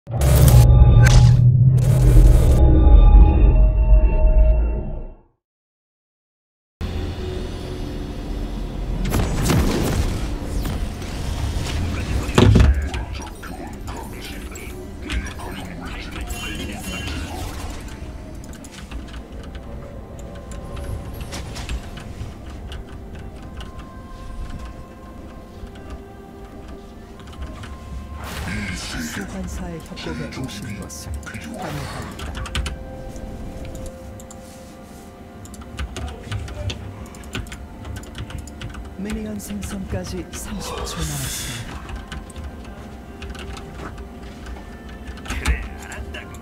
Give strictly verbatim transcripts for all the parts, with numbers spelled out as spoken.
소환사의 협곡에 오신 것을 환영합니다. 미니언 생성까지 삼십 초 남았습니다. 그래, 알았다고.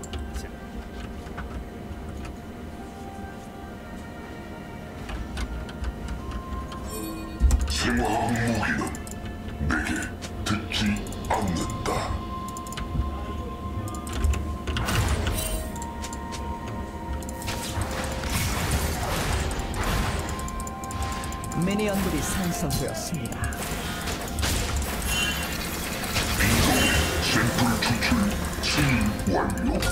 생화학 무기는 내게 듣지 않는다. 미니언들이 생성되었습니다. 샘플 추출 승인 완료.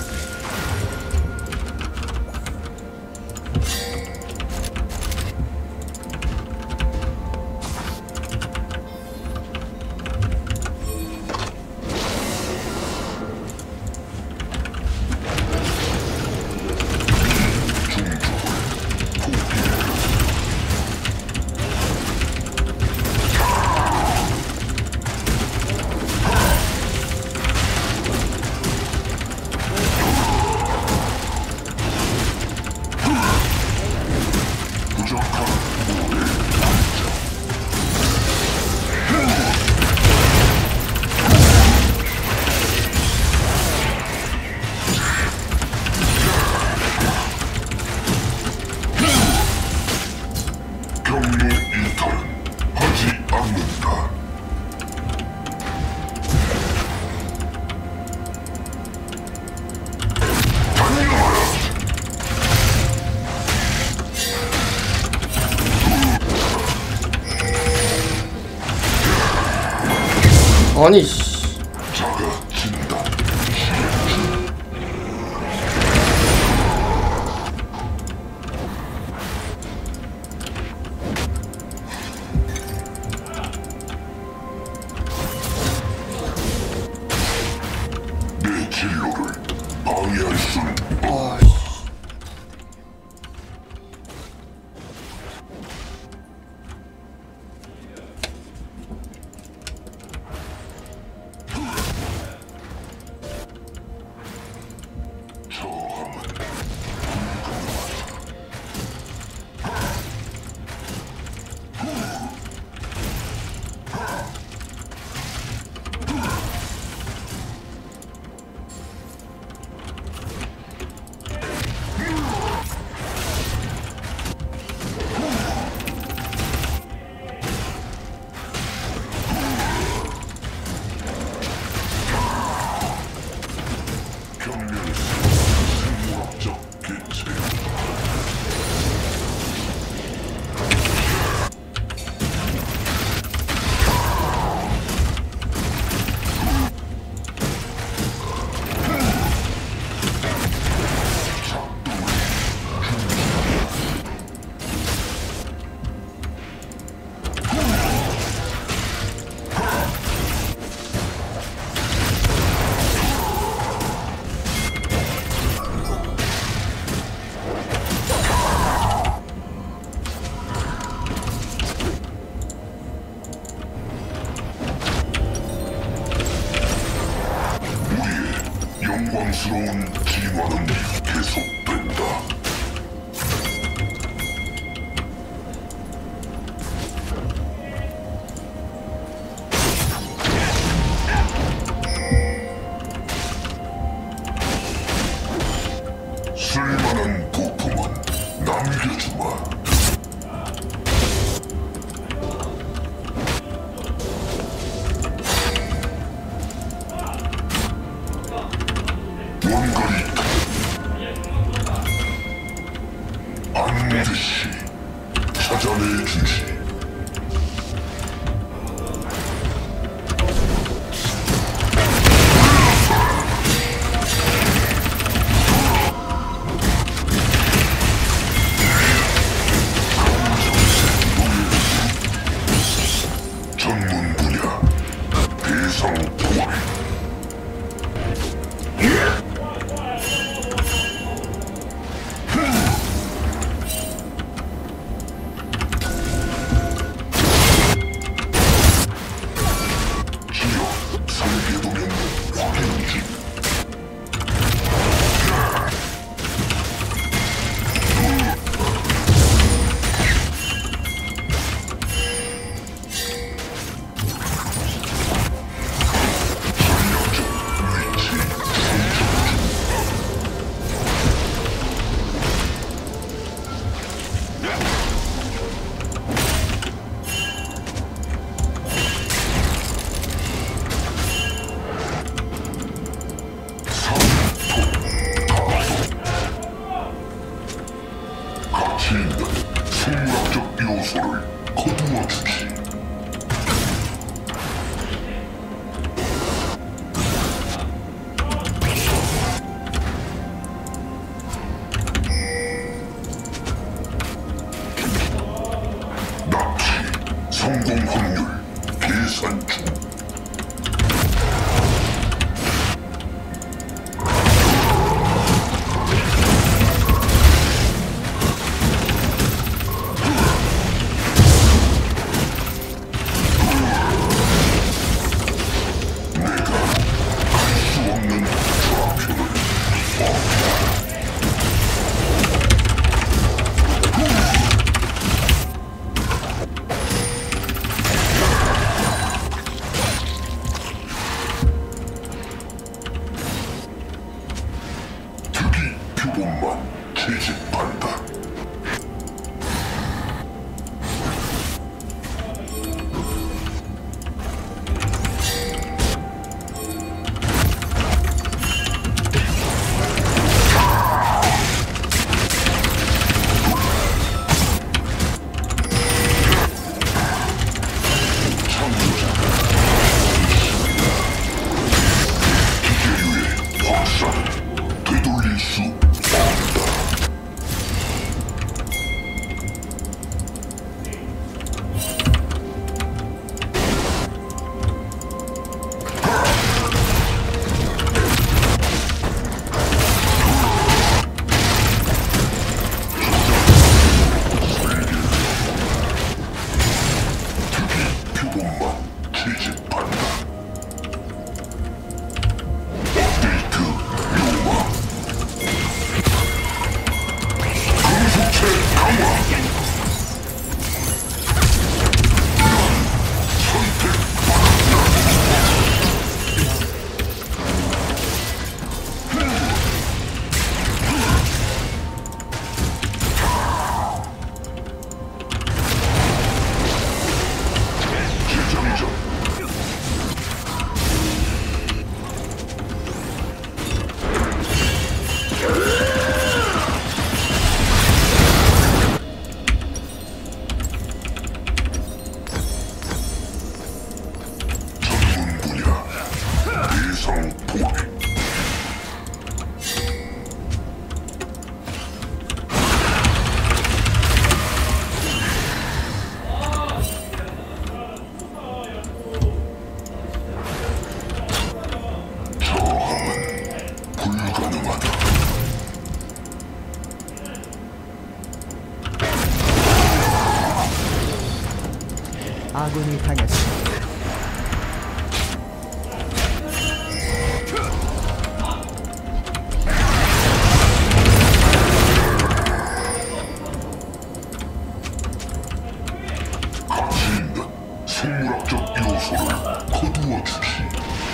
아니 씨. 내 진로를 방해할 수는 아, 영광스러운 진화는 계속된다. 쓸만한 부품은 남겨주마. 원거리 반드시 찾아내주지. 표본만 채집한다. 되돌릴 수 없다. 특이 표본만 채집한다. 업데이트 요마. 금속체 강화. 재장전. 전문 분야 대상 포획. 저항은 불가능하다. 아군이 당했습니다. 가치 있는 생물학적 요소를 거두어 주시.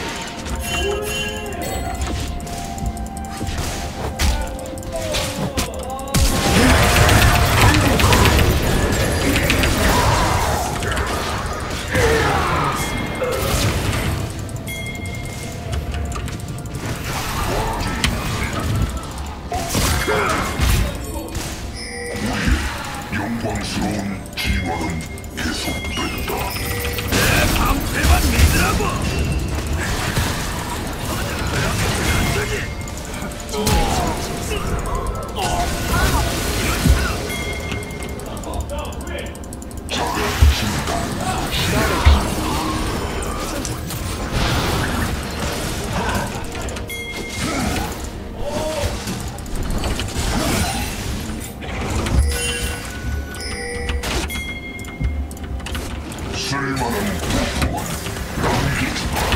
우리의 영광스러운 진화는 계속된다. 방패만 믿으라고. 쓸만한 부품은 남겨주마.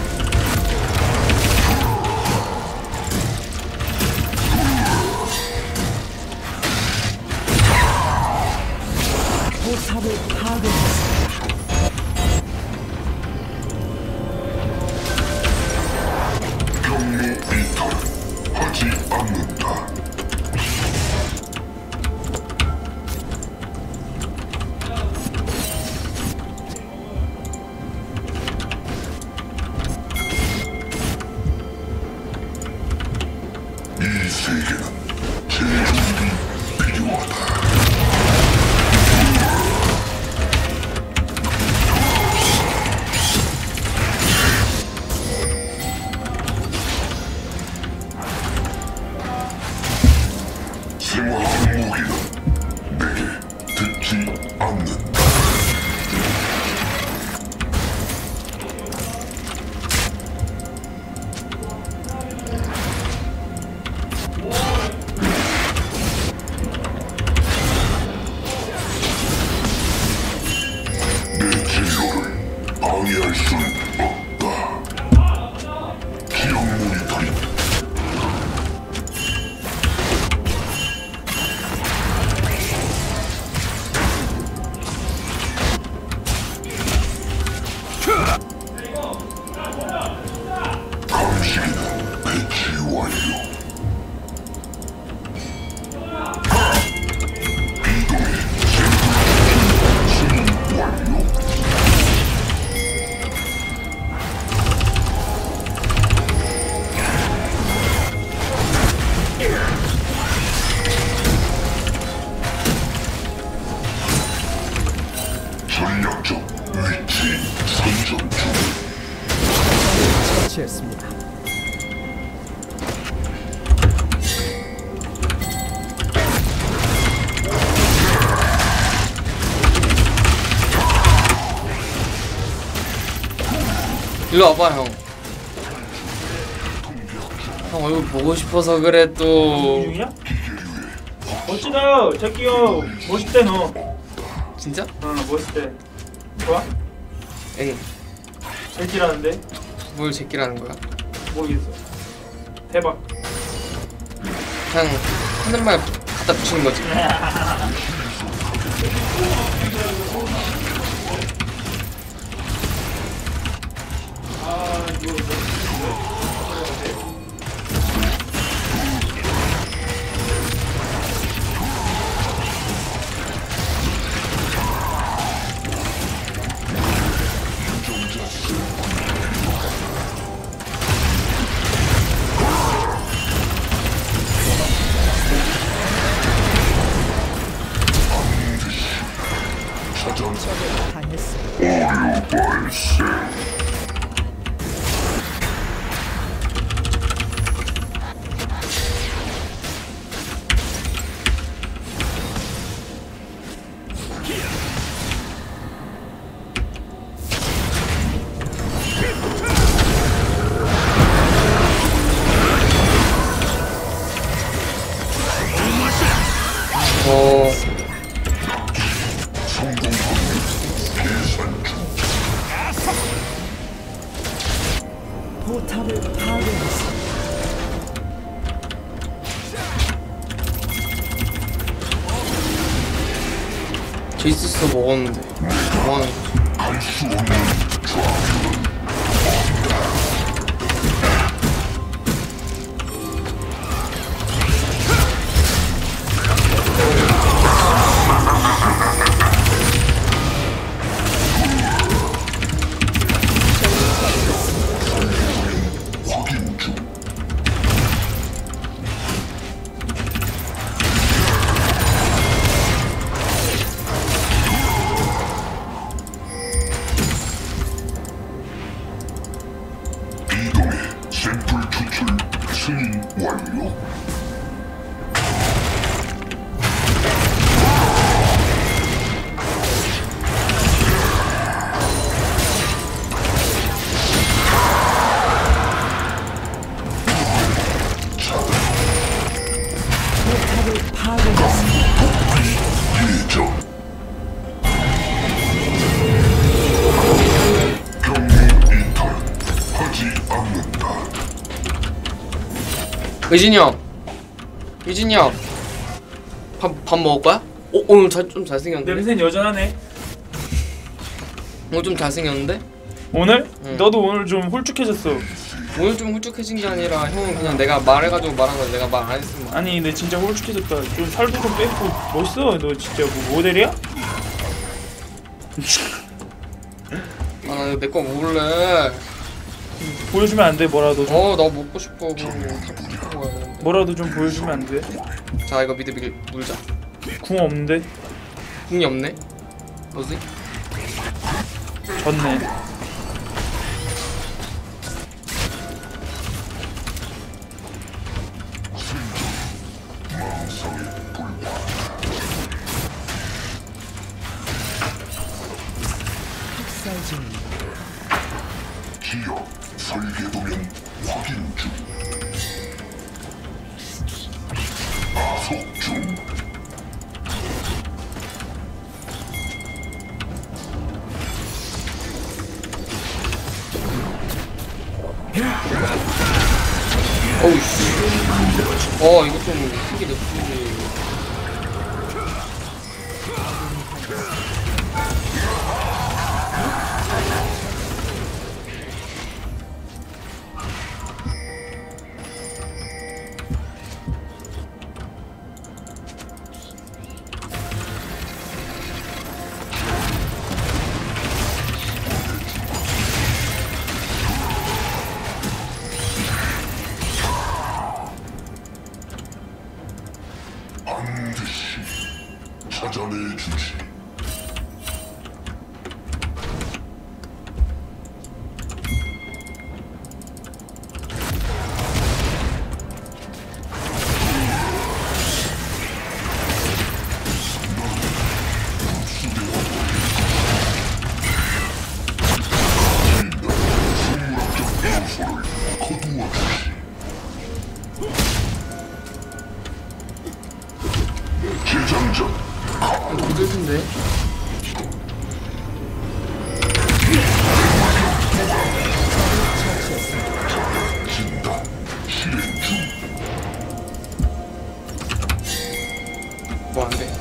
포탑을 파괴했습니다. 경로 이탈은 하지 않는다. 이 세계는 재정비 필요하다. 생화학 무기는 내게 듣지 않는다. 내 진로를 방해할 순 없다. 기억 모니터링. 일로 와봐 형. 형 얼굴 보고 싶어서 그래 또. 중이야? 멋지다 새끼요. 멋있대 너. 진짜? 어 멋있대. 좋아? 엥. 새끼라는데? 뭘 제끼라는 거야? 모르겠어. 대박. 그냥 하는 말 갖다 붙이는 거지. 어. 포탑을 파괴했습니다. 제이스스 먹었는데 뭐하는 거지? 갈수 없는 좌표는 확인 중. 이동의 샘플 추출 승인 완료. 포탑을 파괴했습니다. 예정. 경로 이탈 하지 않는다. 의진이 형, 의진이 형, 밥, 밥 먹을 거야? 어, 오늘 잘, 좀 잘생겼는데? 냄새는 여전하네. 오늘 좀 잘생겼는데? 오늘? 응. 너도 오늘 좀 홀쭉해졌어. 오늘 좀 훌쭉해진 게 아니라 형은 그냥 내가 말해가지고 말한 거야. 내가 말 안 했으면 말. 아니 근데 진짜 홀쭉해졌다. 좀 살도 좀 빼고 멋있어. 너 진짜 뭐 모델이야? 아, 나 이거 내 거 먹을래. 보여주면 안 돼 뭐라도 좀. 어, 나 먹고 싶어. 그럼 다 먹고 가야 되는데. 뭐라도 좀 보여주면 안 돼? 자, 이거 미드 밀, 물자. 궁 없는데? 궁이 없네? 뭐지? 졌네. 학살 중입니다. 기억 설계도면 확인 중. 가속 중. 어우 씨. 어, 이거 좀 크게 냅두지. 반드시 찾아내주지. 같은데. 진단 실행 중. 뭐 안 돼.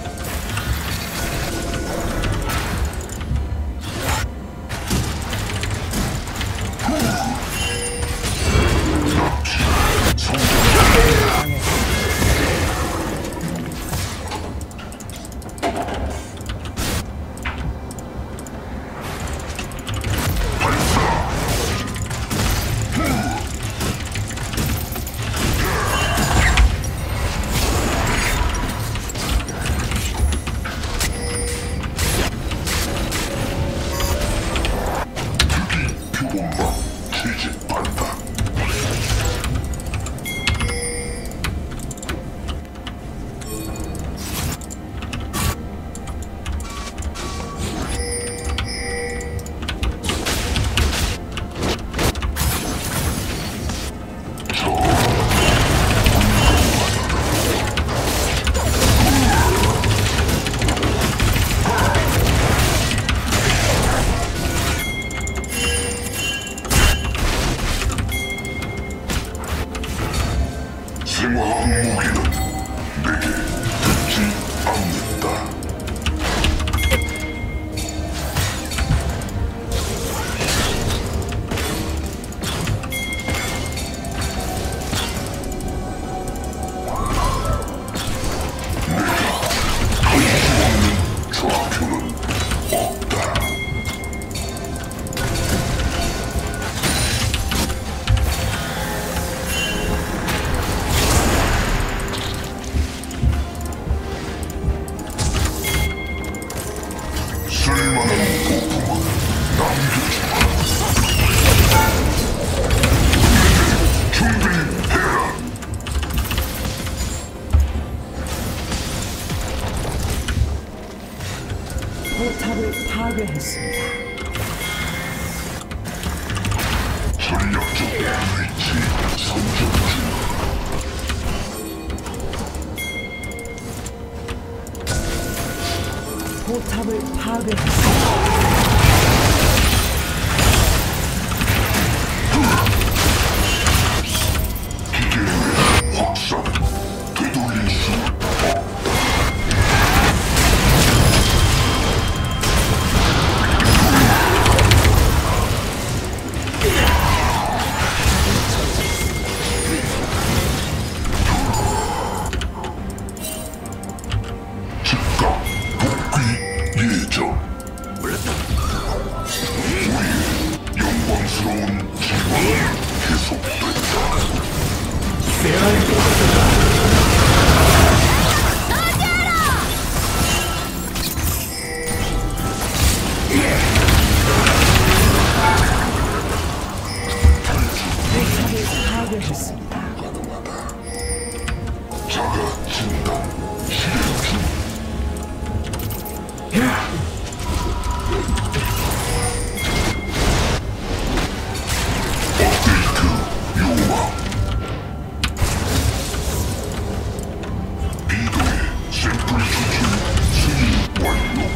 표본만 채집한다. 생화학 무기는 내게 듣지 않는다. 내가 할 수 없는 좌표는 없다. 쓸만한 부품은 남겨주마. 준비해라. 포탑을 파괴했습니다. 전략적 위치 선정 중. 포탑을 파괴했습니다. 기계의 확산 되돌릴 수 없다. 즉각 복귀 예정. 우리의 영광스러운 기원은 계속된다. 포탑을 파괴했습니다. 가능하다. 자가 진단 실행 중. 업데이트 요망. 비도의 샘플 추출 승인 완료.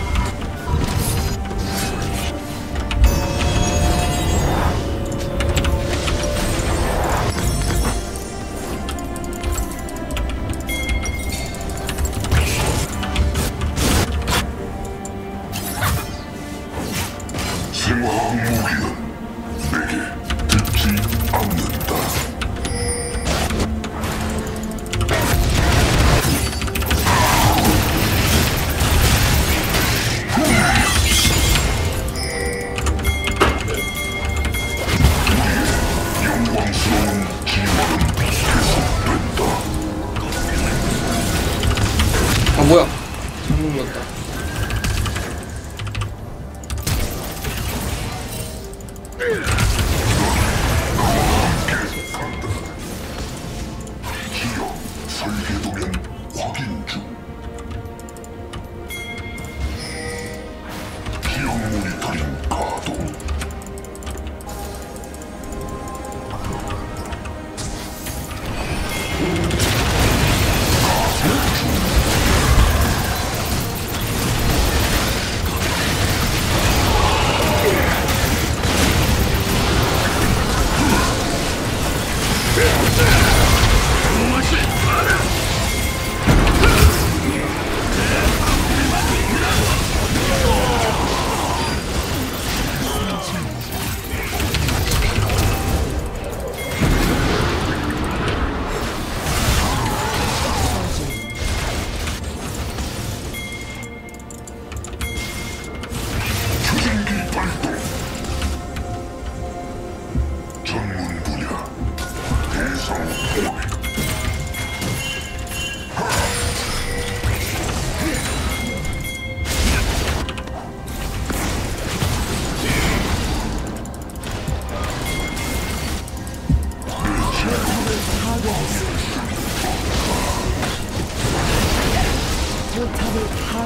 생화학 무기는 내게 듣지 않는다. 영광스러운 기원은 계속된다. 아 뭐야? 잘못 눌렀다. 기억 설계도면 확인 중. 기억 모니터링 가동. 가동 중.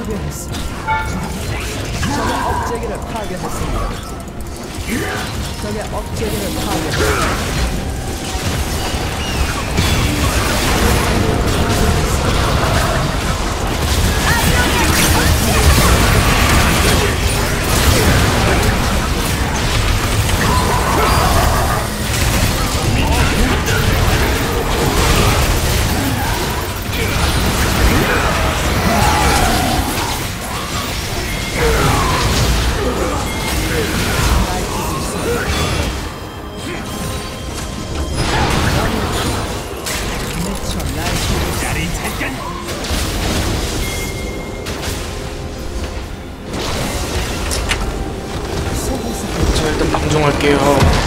파괴했습니다. 적의 업체계를 파괴했습니다. 적의 업체계를 파괴했습니다. 자 일단 방종할게요.